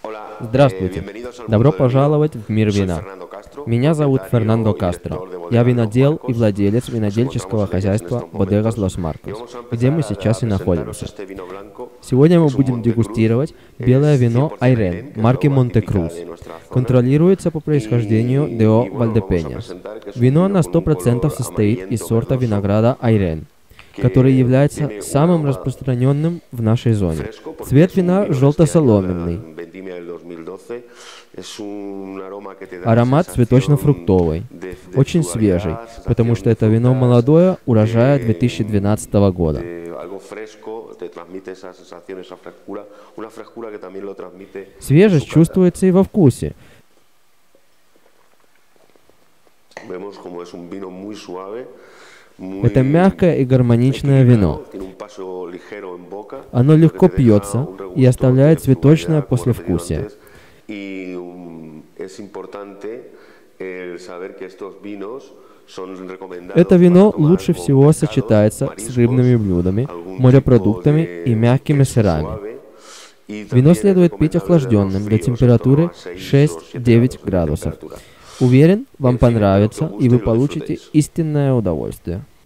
Здравствуйте! Добро пожаловать в мир вина. Меня зовут Фернандо Кастро. Я винодел и владелец винодельческого хозяйства Bodegas Los Marcos, где мы сейчас и находимся. Сегодня мы будем дегустировать белое вино Айрен марки Монтекрус. Контролируется по происхождению ДО Вальдепеньяс. Вино на 100% состоит из сорта винограда Айрен, который является самым распространенным в нашей зоне. Цвет вина желто-соломенный. Аромат цветочно-фруктовый. Очень свежий, потому что это вино молодое, урожая 2012 года. Свежесть чувствуется и во вкусе. Это мягкое и гармоничное вино. Оно легко пьется и оставляет цветочное послевкусие. Это вино лучше всего сочетается с рыбными блюдами, морепродуктами и мягкими сырами. Вино следует пить охлажденным до температуры 6-9 градусов. Уверен, вам понравится, и вы получите истинное удовольствие.